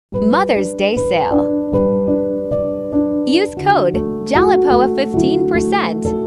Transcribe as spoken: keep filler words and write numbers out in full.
Mother's Day Sale. Use code JALAPOA fifteen percent.